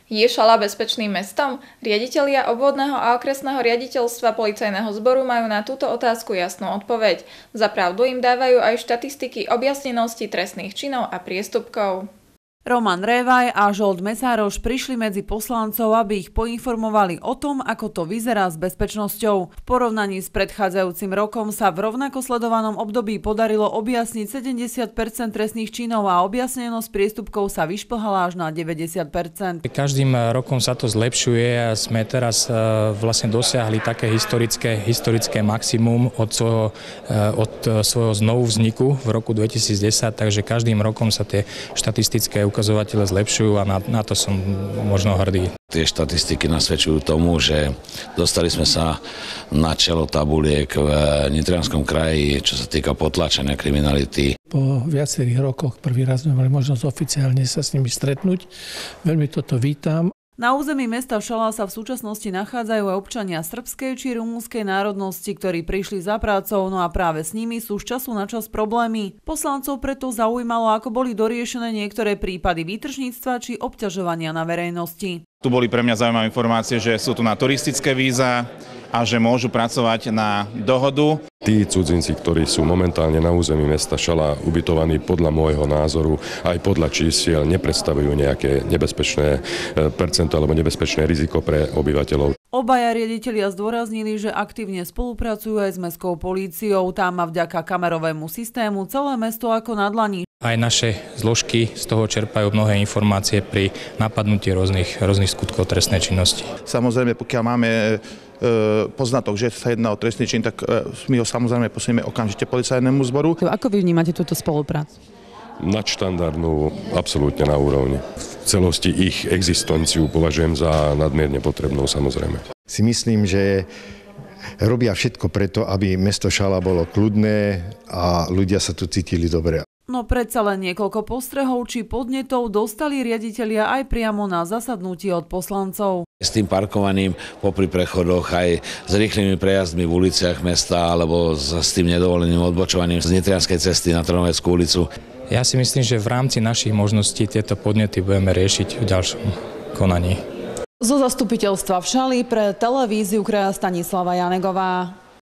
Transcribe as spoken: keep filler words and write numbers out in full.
Je Šala bezpečným mestom? Riaditelia obvodného a okresného riaditeľstva policajného zboru majú na túto otázku jasnú odpoveď. Za pravdu im dávajú aj štatistiky objasnenosti trestných činov a priestupkov. Roman Révaj a Žolt Mesároš prišli medzi poslancov, aby ich poinformovali o tom, ako to vyzerá s bezpečnosťou. V porovnaní s predchádzajúcim rokom sa v rovnako sledovanom období podarilo objasniť sedemdesiat percent trestných činov a objasnenosť priestupkov sa vyšplhala až na deväťdesiat percent. Každým rokom sa to zlepšuje a sme teraz vlastne dosiahli také historické, historické maximum od svojho, od svojho znovu vzniku v roku dvetisícdesať, takže každým rokom sa tie štatistické ukazovatele zlepšujú a na, na to som možno hrdý. Tie štatistiky nasvedčujú tomu, že dostali sme sa na čelo tabuliek v Nitrianskom kraji, čo sa týka potláčania kriminality. Po viacerých rokoch prvý raz sme mali možnosť oficiálne sa s nimi stretnúť. Veľmi toto vítam. Na území mesta Šala sa v súčasnosti nachádzajú aj občania srbskej či rumúnskej národnosti, ktorí prišli za prácou, no a práve s nimi sú z času na čas problémy. Poslancov preto zaujímalo, ako boli doriešené niektoré prípady výtržníctva či obťažovania na verejnosti. Tu boli pre mňa zaujímavé informácie, že sú tu na turistické víza a že môžu pracovať na dohodu. Tí cudzinci, ktorí sú momentálne na území mesta Šala ubytovaní, podľa môjho názoru aj podľa čísiel nepredstavujú nejaké nebezpečné percento alebo nebezpečné riziko pre obyvateľov. Obaja riaditelia zdôraznili, že aktívne spolupracujú aj s mestskou políciou. Tá má vďaka kamerovému systému celé mesto ako na dlani. Aj naše zložky z toho čerpajú mnohé informácie pri napadnutí rôznych, rôznych skutkov trestnej činnosti. Samozrejme, pokiaľ máme e, poznatok, že sa jedná o trestný čin, tak e, my ho samozrejme posunieme okamžite policajnému zboru. Ako vy vnímate túto spoluprácu? Nadštandardnú, absolútne na úrovni. V celosti ich existenciu považujem za nadmierne potrebnú, samozrejme. Si myslím, že robia všetko preto, aby mesto Šala bolo kľudné a ľudia sa tu cítili dobre. No predsa len niekoľko postrehov či podnetov dostali riaditelia aj priamo na zasadnutí od poslancov. S tým parkovaním popri prechodoch, aj s rýchlymi prejazdmi v uliciach mesta alebo s tým nedovoleným odbočovaním z Nitrianskej cesty na Trnoveckú ulicu. Ja si myslím, že v rámci našich možností tieto podnety budeme riešiť v ďalšom konaní. Zo zastupiteľstva v Šali pre televíziu kraja Stanislava Janegová.